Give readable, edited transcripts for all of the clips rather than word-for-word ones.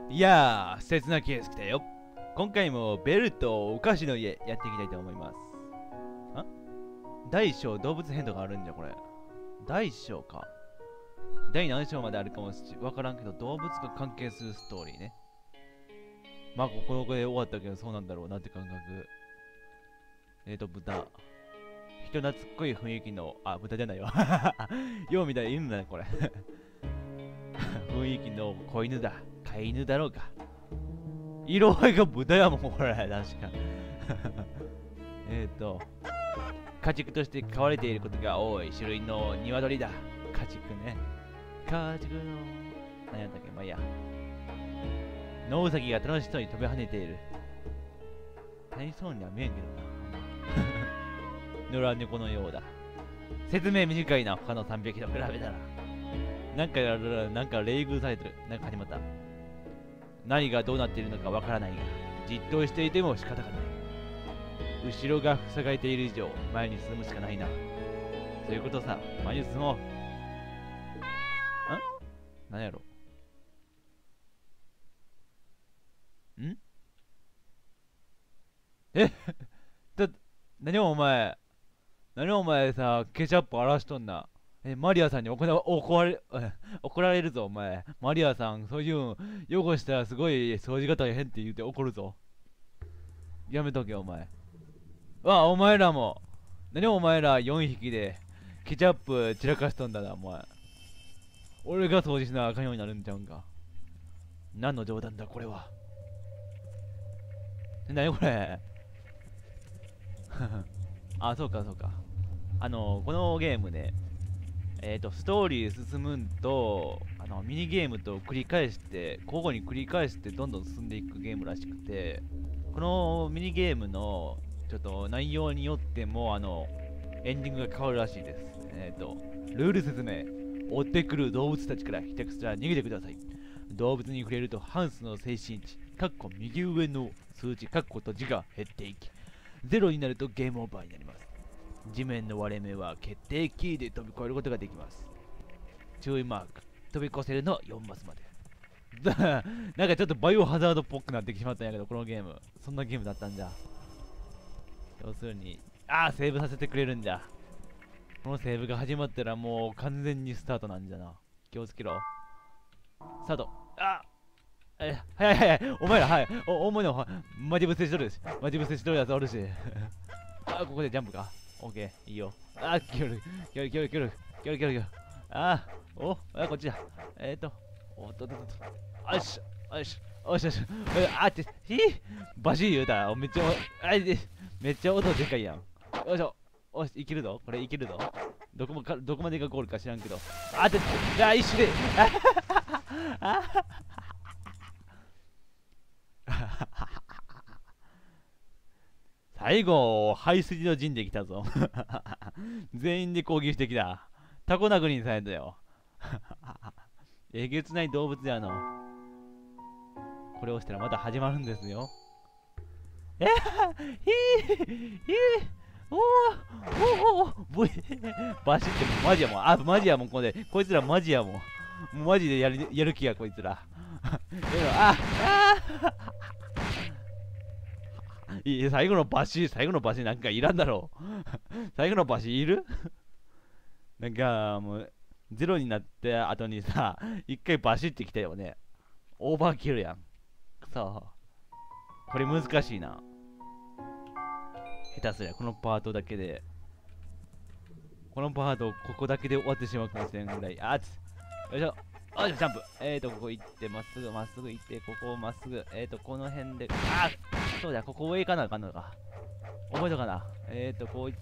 いやー、切なケース来たよ。今回もベルとお菓子の家やっていきたいと思います。第1章動物編とかあるんじゃこれ。第1章か。第何章まであるかもわからんけど、動物が関係するストーリーね。まあ、ここで終わったけど、そうなんだろうなって感覚。豚。人懐っこい雰囲気の、豚じゃないわ。よう見たら犬だね、これ。雰囲気の子犬だ。飼い犬だろうか。色合いが豚やもん、これ、確か。家畜として飼われていることが多い種類の鶏だ。家畜ね。家畜の、何やったっけ、まあいいや。野ウサギが楽しそうに飛び跳ねている。何そうには見えんけどな。野良猫のようだ。説明短いな、他の3匹と比べたら。なんか冷遇されてる。なんか始まった。何がどうなっているのかわからないが、じっとしていても仕方がない。後ろが塞がれている以上、前に進むしかないな。そういうことさ、前に進もう。何やろんえ何お前さ、ケチャップ荒らしとんな。マリアさんに怒られるぞ、お前。マリアさん、そういうの汚したらすごい掃除が大変って言って怒るぞ。やめとけ、お前。お前らも。何お前ら4匹でケチャップ散らかしとんだな、お前。俺が掃除しなあかんようになるんちゃうんか。何の冗談だ、これは。何これ。そうか。このゲームね、ストーリー進むんと、ミニゲームと交互に繰り返してどんどん進んでいくゲームらしくて、このミニゲームのちょっと内容によっても、エンディングが変わるらしいです。ルール説明。追ってくる動物たちからひたすら逃げてください。動物に触れるとハンスの精神値、右上の数値、閉じが減っていき、ゼロになるとゲームオーバーになります。地面の割れ目は決定キーで飛び越えることができます。注意マーク。飛び越せるの4マスまで。なんかちょっとバイオハザードっぽくなってしまったんやけど、このゲーム。そんなゲームだったんじゃ。要するに、セーブさせてくれるんじゃ。このセーブが始まったらもう完全にスタートなんじゃな。気をつけろ。スタート。早い。お前ら、はい。お前の、マジ伏せしとるし。マジ伏せしとるやつおるし。ここでジャンプか。オッケー、いいよ。キョル。こっちだ。おっと。よし。バシー言うたら、めっちゃ音でかいやん。よいしょ。いけるぞ。これいけるぞ。どこまでがゴールか知らんけど。一瞬で。最後、排水の陣で来たぞ。全員で攻撃してきた。タコ殴りにされたよ。えげつない動物やの。これをしたらまだ始まるんですよ。バシってマジやもん。マジやもん、こいつらマジやもん。マジでやる気や、こいつら。最後のバシなんかいらんだろう。最後のバシいるなんかもう、ゼロになって後にさ、一回バシってきたよね。オーバーキルやん。これ難しいな。下手すりゃこのパートだけで。ここだけで終わってしまうかもしれんぐらい。よいしょ。ジャンプ。ここ行って、まっすぐ行って、ここをまっすぐ。この辺で。そうだ、ここ上行かなあかんのか。覚えとかな。こう行って。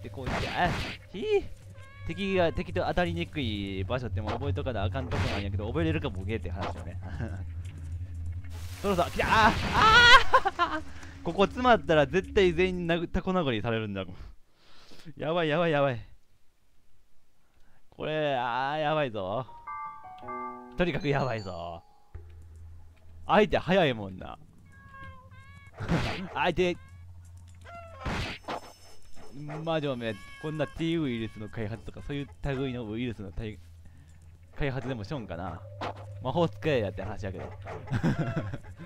敵と当たりにくい場所っても覚えとかなあかんとこなんやけど、覚えれるかボケって話よね。そろそろ、来た。ここ詰まったら絶対全員タコ殴りされるんだ。やばい。これ、やばいぞ。とにかくやばいぞ。相手早いもんな。相手マジおめえ、こんな T ウイルスの開発とかそういう類のウイルスの開発でもしょんかな。魔法使えやって話やけど。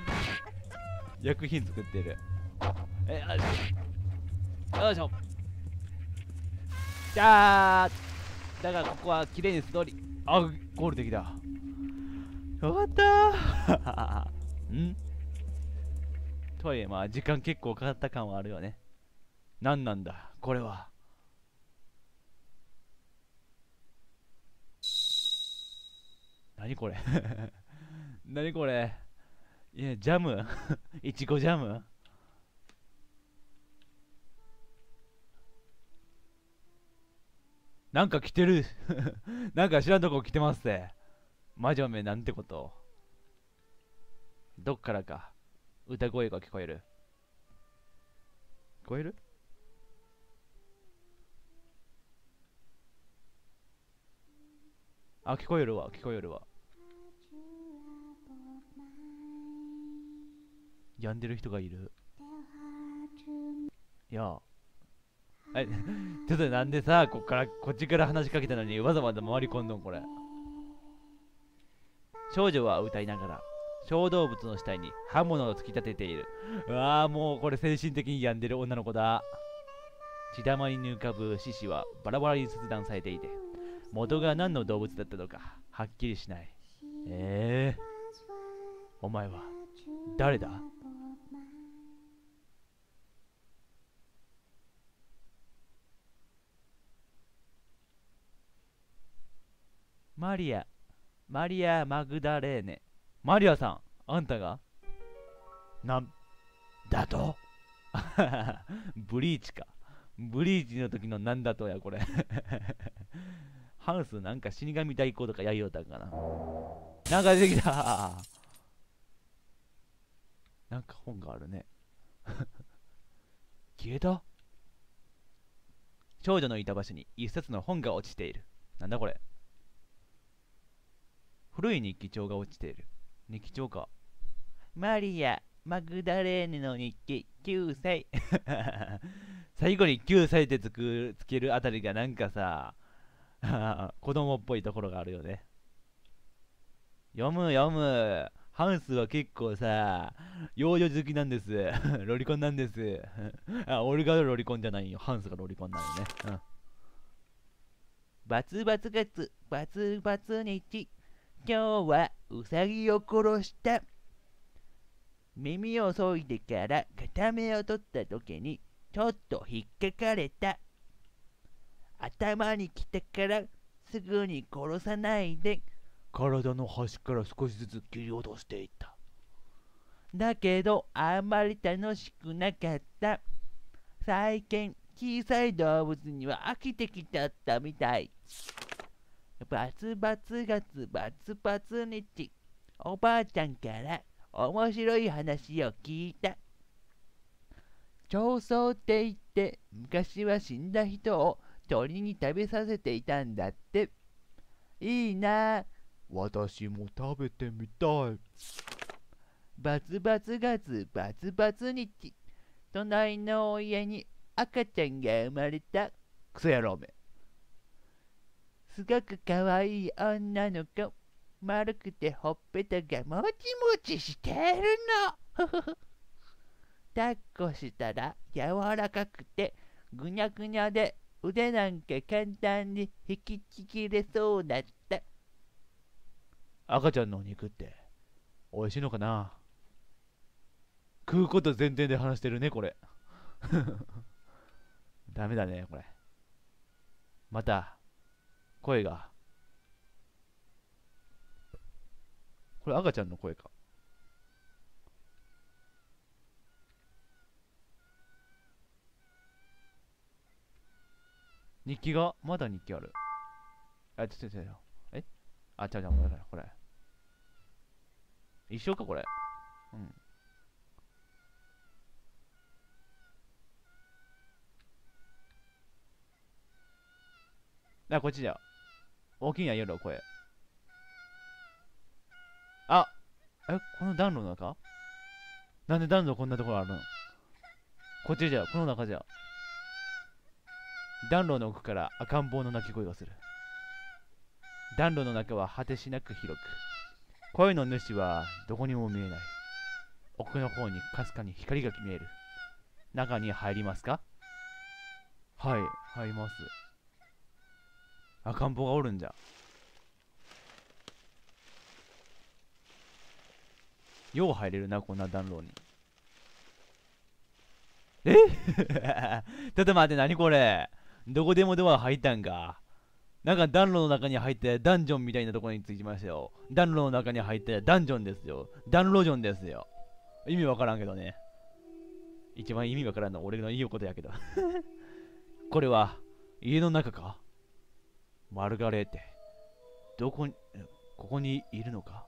薬品作ってる。よいしょ。じゃあだからここは綺麗に素通り。あ、ゴールできた。よかったーんとはいえ、まあ時間結構かかった感はあるよね。なんなんだこれは。何これ何これ。いや、ジャムいちごジャム。なんか来てるなんか知らんとこ来てますぜ。魔女めなんてこと。どっからか歌声が聞こえる。聞こえる。あ、聞こえるわ、聞こえるわ。病んでる人がいる。いや、ちょっとなんでさ、こっちから話しかけたのにわざわざ回り込んどんこれ。少女は歌いながら小動物の死体に刃物を突き立てている。うわあ、もうこれ精神的に病んでる女の子だ。血だまりに浮かぶ獅子はバラバラに切断されていて、元が何の動物だったのかはっきりしない。お前は誰だ。マリア、マリア・マグダレーネ。マリアさん、あんたがなんだとブリーチか。ブリーチの時のなんだとや、これハウスなんか死神代行とかやりよったんかな。なんか出てきたなんか本があるね消えた。少女のいた場所に一冊の本が落ちている。なんだこれ。古い日記帳が落ちている。日記帳か。マリア・マグダレーネの日記9歳最後に9歳でつけるあたりがなんかさ子供っぽいところがあるよね。読む読む。ハンスは結構さ、幼女好きなんですロリコンなんです俺がロリコンじゃないよ。ハンスがロリコンなのね。バツバツガツ、バツバツ日。今日はウサギを殺した。耳を削いでから片目を取った時にちょっと引っかかれた。頭に来たからすぐに殺さないで。体の端から少しずつ切り落としていった。だけどあんまり楽しくなかった。最近小さい動物には飽きてきちゃったみたい。バツバツガツバツバツ日。おばあちゃんから面白い話を聞いた。長宗って言って昔は死んだ人を鳥に食べさせていたんだって。いいな。私も食べてみたい。バツバツガツバツバツ日。隣の家に赤ちゃんが生まれた。クソ野郎め。すごくかわいい女の子。丸くてほっぺたがもちもちしてるの抱っこしたら柔らかくてぐにゃぐにゃで腕なんか簡単に引きちぎれそうだった。赤ちゃんのお肉って美味しいのかな。食うこと前提で話してるねこれダメだねこれ。また声が。これ赤ちゃんの声か。日記がまだ日記ある。ちょあ、ちゃうちゃう、これ。一緒か、これ。うん。こっちだよ。大きいんや、夜の声。あ、この暖炉の中。なんで暖炉こんなところあるの。こっちじゃ、この中じゃ。暖炉の奥から赤ん坊の鳴き声がする。暖炉の中は果てしなく広く、声の主はどこにも見えない。 奥の方にかすかに光が見える。中に入りますか？はい、入ります。赤ん坊がおるんじゃ。よう入れるな、こんな暖炉に。えちょっと待って、何これ。どこでもドア入ったんか。なんか暖炉の中に入ってダンジョンみたいなところに着きましたよ。暖炉の中に入ってダンジョンですよ。暖炉ジョンですよ。意味わからんけどね。一番意味わからんのは俺の言うことやけど。これは家の中か？マルガレーテ。どこに、ここにいるのか？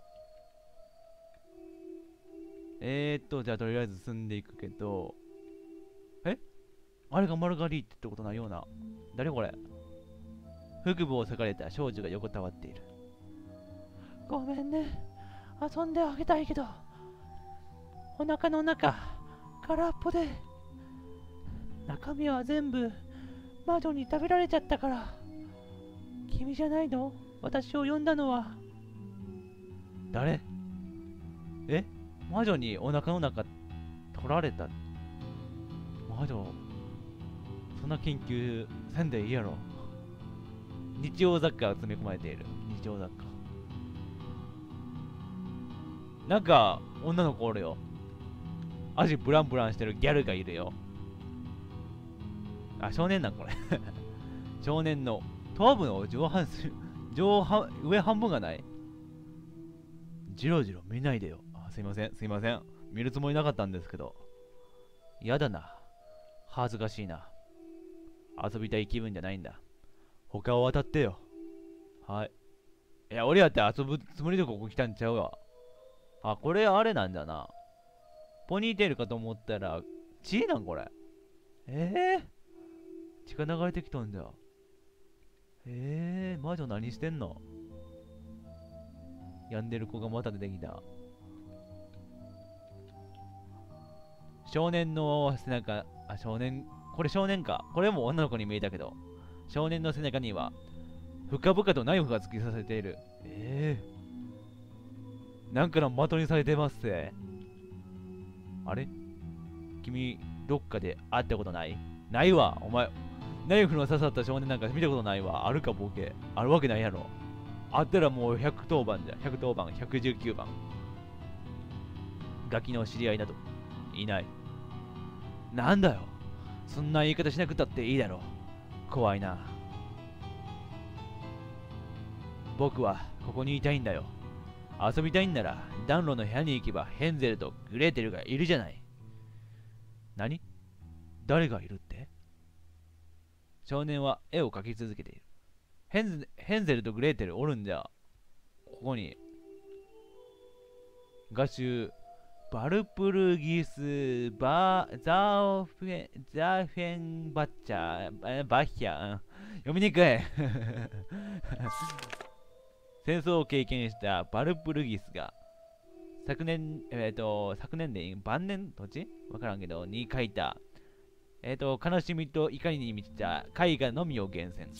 じゃあとりあえず進んでいくけど、あれがマルガリーテってことないような。誰これ？腹部を裂かれた少女が横たわっている。ごめんね。遊んであげたいけど、お腹の中、空っぽで、中身は全部魔女に食べられちゃったから。君じゃないの？私を呼んだのは。誰？魔女にお腹の中取られた？魔女、そんな研究せんでいいやろ。日用雑貨が詰め込まれている。日用雑貨。なんか、女の子おるよ。足ブランブランしてるギャルがいるよ。あ、少年なんこれ。少年の頭部の上半身、上半分がない。じろじろ見ないでよ。すいません、すいません。見るつもりなかったんですけど。やだな。恥ずかしいな。遊びたい気分じゃないんだ。他を渡ってよ。はい。いや、俺やって遊ぶつもりでここ来たんちゃうわ。あ、これあれなんだな。ポニーテールかと思ったら、血なんこれ。血が流れてきとんじゃ。魔女何してんの？病んでる子がまた出てきた。少年の背中、これ少年か。これも女の子に見えたけど、少年の背中には、深々とナイフが突き刺されている。なんかの的にされてますぜ。あれ？君、どっかで会ったことない？ないわ、お前。ナイフの刺さった少年なんか見たことないわ。あるか、ボケ。あるわけないやろ。あったらもう110番じゃ。110番、119番。ガキの知り合いなど、いない。なんだよ。そんな言い方しなくたっていいだろう。怖いな。僕はここにいたいんだよ。遊びたいんなら暖炉の部屋に行けばヘンゼルとグレーテルがいるじゃない。何？誰がいるって？少年は絵を描き続けている。ヘンゼルとグレーテルおるんじゃ。ここに。画集、バルプルギス、ザフェンバッチャー、バッヒャー、読みにくい。戦争を経験したバルプルギスが、昨年で晩年土地わからんけど、に書いた、悲しみと怒りに満ちた絵画のみを厳選。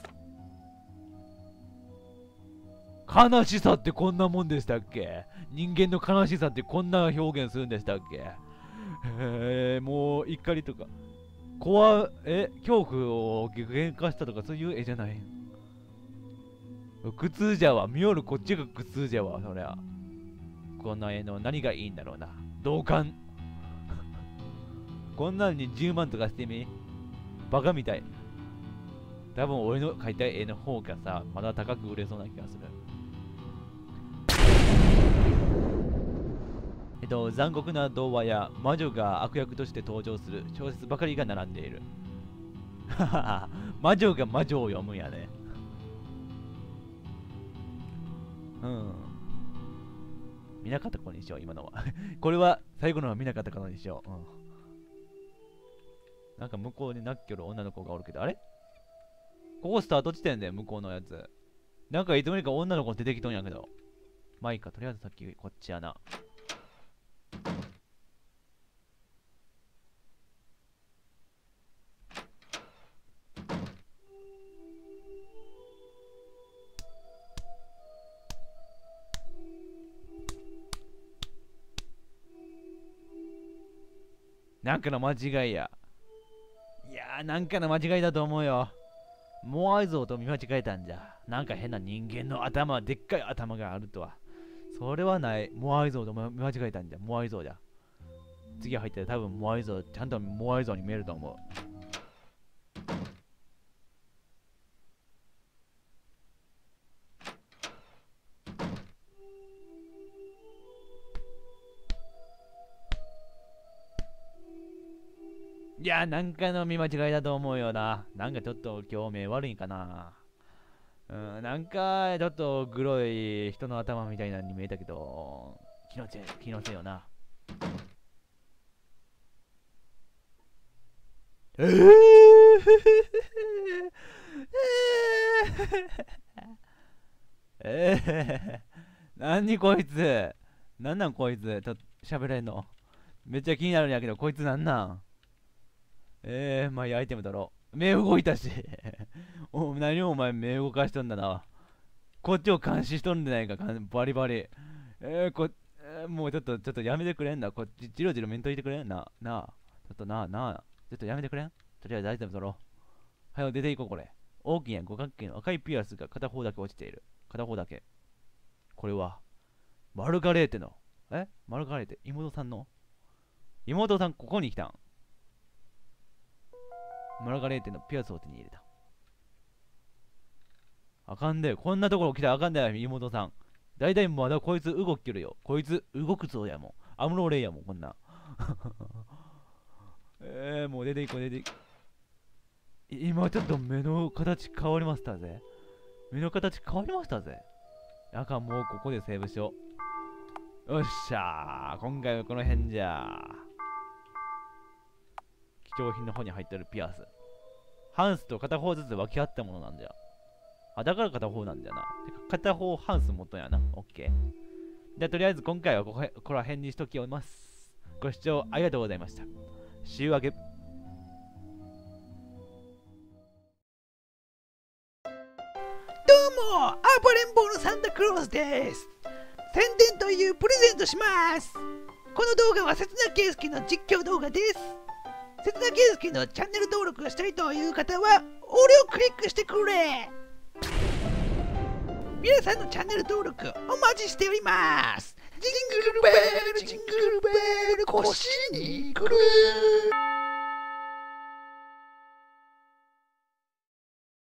悲しさってこんなもんでしたっけ？人間の悲しさってこんな表現するんでしたっけ？もう怒りとか恐怖を具現化したとかそういう絵じゃない。苦痛じゃわ。見よるこっちが苦痛じゃわ。そりゃこんな絵の何がいいんだろうな。同感。こんなのに10万とかしてみ。バカみたい。多分俺の描いた絵の方がさ、まだ高く売れそうな気がする。残酷な童話や魔女が悪役として登場する小説ばかりが並んでいる。魔女が魔女を読むんやね。見なかったことにしよう、今のは。これは最後のは見なかったことにしよう。なんか向こうになっきょる女の子がおるけど、あれ？ここスタート地点で向こうのやつ。なんかいつの間にか女の子出てきとんやけど。まあいいか、とりあえずさっきこっちやな。 なんかの間違いや。いやー、なんかの間違いだと思うよ。モアイ像と見間違えたんじゃ。なんか変な人間の頭、でっかい頭があるとは。それはない。モアイ像と見間違えたんじゃ。モアイ像じゃ。次入ったら多分モアイ像、ちゃんとモアイ像に見えると思う。いや、なんかの見間違いだと思うよな。なんかちょっと今日目悪いんかな。なんかちょっとグロい人の頭みたいなのに見えたけど、気のせいよな。え何こいつ。なんこいつ。ちょっと喋れんの。めっちゃ気になるんやけど、こいつなんなん。まあいいアイテムだろう。目動いたし。何をお前目動かしとんだな。こっちを監視しとんでないか、バリバリ。もうちょっとやめてくれんな。こっち、じろじろめんといてくれんな。ちょっとちょっとやめてくれん。とりあえずアイテム取ろう。はよ、出ていこう、これ。大きな五角形の赤いピアスが片方だけ落ちている。片方だけ。これは、マルガレーテの。マルガレーテ、妹さんの妹さん、ここに来たん。マルガレーテのピアスを手に入れた。あかんで、こんなところ来たらあかんだよ、妹さん。だいたいまだこいつ動きるよ。こいつ動くぞやもん。アムロレイやもん、こんな。もう出ていこう、出ていこう。今ちょっと目の形変わりましたぜ。目の形変わりましたぜ。あかん、もうここでセーブしよう。よっしゃー。今回はこの辺じゃ。貴重品の方に入ってるピアス。ハンスと片方ずつ分け合ったものなんじゃ。だから片方なんだよな。片方ハンス元やな。オッケー。じゃあとりあえず今回はここら辺にしときます。ご視聴ありがとうございました。See you again。 どうも、暴れん坊のサンタクロースです。宣伝というプレゼントします。この動画は刹那圭介の実況動画です。刹那圭介のチャンネル登録したいという方は、俺をクリックしてくれ。皆さんのチャンネル登録お待ちしております。ジングルベル、ジングルベル、腰に来る。